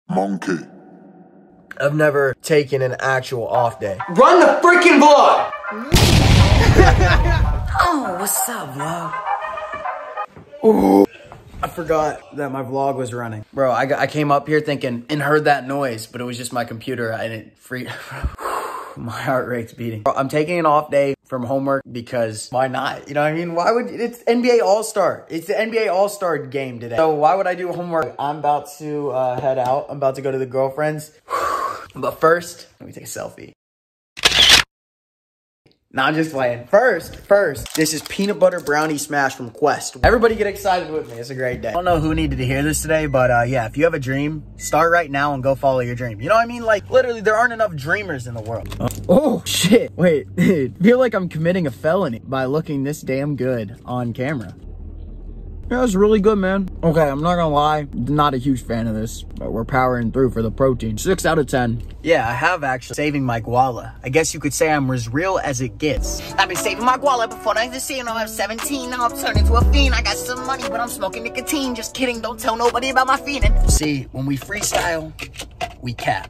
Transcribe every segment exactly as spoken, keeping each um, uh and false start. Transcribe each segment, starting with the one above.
Monkey. I've never taken an actual off day. Run the freaking vlog! Oh, what's up, vlog? Ooh. I forgot that my vlog was running. Bro, I, got, I came up here thinking and heard that noise, but it was just my computer and it freaked. My heart rate's beating. Bro, I'm taking an off day from homework because why not? You know what I mean? Why would, it's N B A All-Star. It's the N B A All-Star game today. So why would I do homework? I'm about to uh, head out. I'm about to go to the girlfriend's. But first, let me take a selfie. Nah, I'm just playing. First, first, this is peanut butter brownie smash from Quest. Everybody get excited with me. It's a great day. I don't know who needed to hear this today, but uh, yeah, if you have a dream, start right now and go follow your dream. You know what I mean? Like, literally, there aren't enough dreamers in the world. Uh, oh, shit. Wait, dude. I feel like I'm committing a felony by looking this damn good on camera. Yeah, it's really good, man. Okay, I'm not gonna lie, not a huge fan of this, but we're powering through for the protein. Six out of ten. Yeah, I have actually saving my guala. I guess you could say I'm as real as it gets. I've been saving my guala before I see, you know, I'm seventeen, now I'm turning into a fiend. I got some money, but I'm smoking nicotine. Just kidding, don't tell nobody about my feeding. See, when we freestyle, we cap.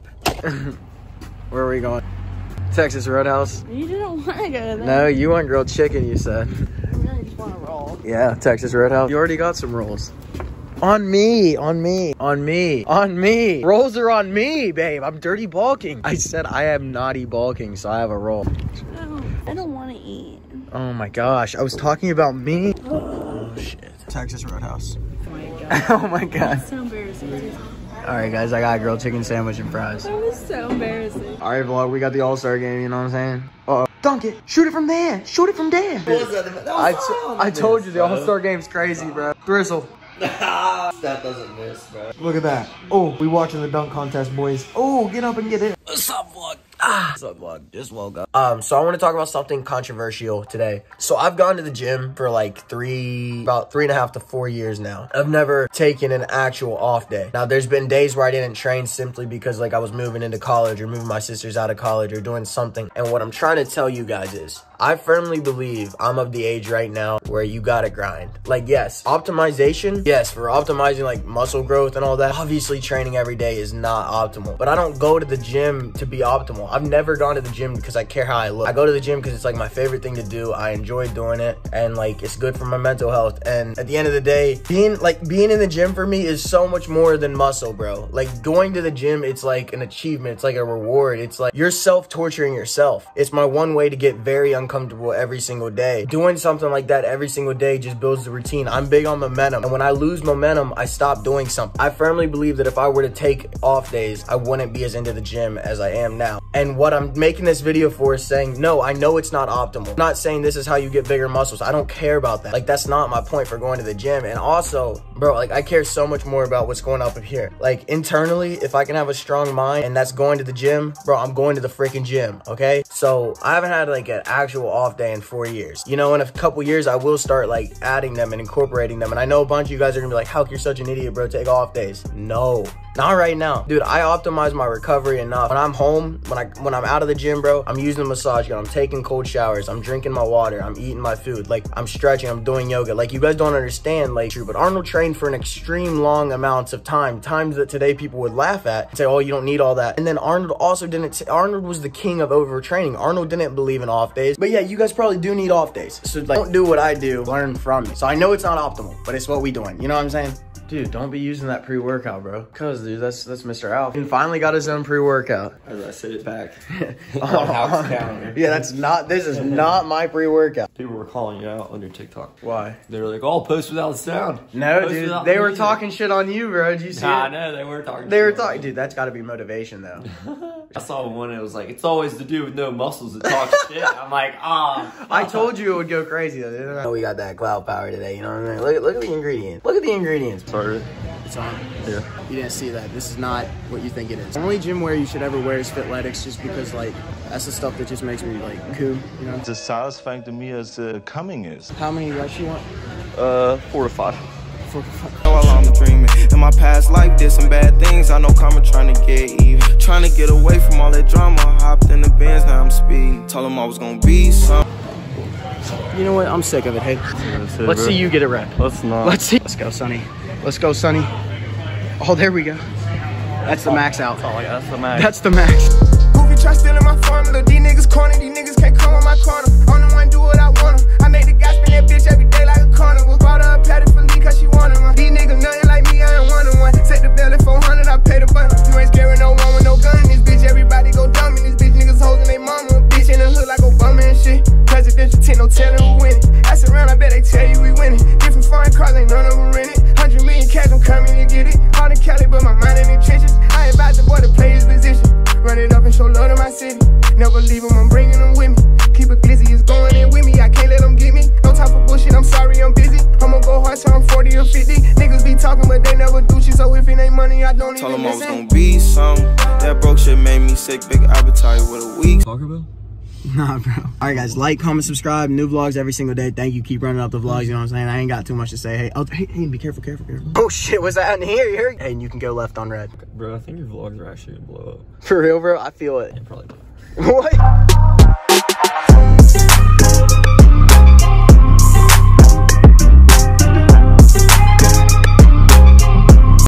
Where are we going? Texas Roadhouse? You didn't want to go there. No, you want grilled chicken, you said. I really just want to roll. Yeah, Texas Roadhouse. You already got some rolls. On me, on me, on me, on me. Rolls are on me, babe. I'm dirty bulking. I said I am naughty bulking, so I have a roll. No, I don't want to eat. Oh my gosh, I was talking about me. Oh shit. Texas Roadhouse. Oh my god. Oh my god. That's so embarrassing. All right, guys, I got a grilled chicken sandwich and fries. That was so embarrassing. All right, vlog, we got the All-Star game, you know what I'm saying? Uh-oh. Dunk it. Shoot it from there. Shoot it from there. What was that? That was I, t I told you the All-Star game's crazy, bro. Bristle. That doesn't miss, bro. Look at that. Oh, we watching the dunk contest, boys. Oh, get up and get it. What's up, vlog? Ah, what's up, vlog? Just woke up. Um, so I want to talk about something controversial today. So I've gone to the gym for like three, about three and a half to four years now. I've never taken an actual off day. Now, there's been days where I didn't train simply because like I was moving into college or moving my sisters out of college or doing something. And what I'm trying to tell you guys is, I firmly believe I'm of the age right now where you gotta grind. Like, yes, optimization, yes, for optimizing like muscle growth and all that, obviously training every day is not optimal. But I don't go to the gym to be optimal. I've never gone to the gym because I care how I look. I go to the gym because it's like my favorite thing to do. I enjoy doing it and like it's good for my mental health. And at the end of the day, being like being in the gym for me is so much more than muscle, bro. Like going to the gym, it's like an achievement. It's like a reward. It's like you're self-torturing yourself. It's my one way to get very uncomfortable every single day. Doing something like that every single day just builds the routine. I'm big on momentum. And when I lose momentum, I stop doing something. I firmly believe that if I were to take off days, I wouldn't be as into the gym as I am now. And what I'm making this video for is saying, no, I know it's not optimal. I'm not saying this is how you get bigger muscles. I don't care about that. Like, that's not my point for going to the gym. And also, bro, like, I care so much more about what's going up here. Like, internally, if I can have a strong mind and that's going to the gym, bro, I'm going to the freaking gym, okay? So, I haven't had, like, an actual off day in four years. You know, in a couple years, I will start, like, adding them and incorporating them. And I know a bunch of you guys are gonna be like, Halk, you're such an idiot, bro. Take off days. No. Not right now. Dude, I optimize my recovery enough. When I'm home, when, I, when I'm out of the gym, bro, I'm using the massage gun. I'm taking cold showers. I'm drinking my water. I'm eating my food. Like, I'm stretching. I'm doing yoga. Like, you guys don't understand, like, true. But Arnold trained for an extreme long amounts of time. Times that today people would laugh at and say, oh, you don't need all that. And then Arnold also didn't, Arnold was the king of overtraining. Arnold didn't believe in off days. But yeah, you guys probably do need off days. So, like, don't do what I do. Learn from me. So I know it's not optimal, but it's what we doing. You know what I'm saying? Dude, don't be using that pre-workout, bro. Cause, dude, that's that's Mister Alf. He finally got his own pre-workout. As I set it back. Oh, yeah, that's not. This is not my pre-workout. People were calling you out on your TikTok. Why? They were like, "Oh, post without sound." No, post dude, they were music. Talking shit on you, bro. Did you see nah, it? No, they were talking. They were talking, dude. That's got to be motivation, though. I saw one. It was like, "It's always the dude with no muscles that talks shit." I'm like, ah. Oh. I told you it would go crazy, though. Didn't I? Oh, we got that cloud power today. You know what I mean? Look, look at the ingredients. Look at the ingredients. Sorry. It's on. Yeah. You didn't see that. This is not what you think it is. The only gym wear you should ever wear is Fitletics, just because, like, that's the stuff that just makes me, like, cool, you know? It's as satisfying to me as uh, coming is. How many reps you want? Uh, four to five. Four to five. While I'm dreaming, in my past life did some bad things. I know karma trying to get even. Trying to get away from all that drama. Hopped in the Benz, now I'm speeding. Told him I was gonna be some. You know what? I'm sick of it, hey. Let's Let's see you get a rep. Let's not. Let's see. Let's go, Sonny. Let's go, Sonny. Oh, there we go. That's the max out. That's all I got. That's the max. That's the max. Goofy try stealing my formula. These niggas corny. These niggas can't come on my corner. I'm the one do what I want 'em. I make the guy spin that bitch every day like a carnival. Brought her a patty for Lee cause she wanted one. These niggas nothing like me. I ain't one on one. Set the bill at four hundred. I pay the button. You ain't scaring no one with no gun. This bitch everybody go dumb in this bitch. Niggas holding they mama. Bitch in the hood like Obama and shit. Presidential tent, no telling who winning. Ask around, I bet they tell you we winning. Different foreign cars, ain't none of them rented. Hundred million cash, I'm coming to get it. All in Cali, but my mind in the trenches. I advise the boy to play his position. Run it up and show love to my city. Never leave him, I'm bringing them with me. Keep it glizzy, it's going in with me. I can't let them get me. No time for bullshit, I'm sorry, I'm busy. I'ma go hard till I'm forty or fifty. Niggas be talking, but they never do shit. So if it ain't money, I don't Told even him I was listen. gonna be something. That broke shit made me sick. Big appetite with a week. Taco Bell? Nah, bro. All right, guys, like, comment, subscribe. New vlogs every single day. Thank you. Keep running up the vlogs. You know what I'm saying? I ain't got too much to say. Hey, oh, hey, hey, be careful, careful, careful. Oh shit, what's that in here? Here. Hey, and you can go left on red. Bro, I think your vlogs are actually gonna blow up. For real, bro. I feel it. Yeah, probably. What?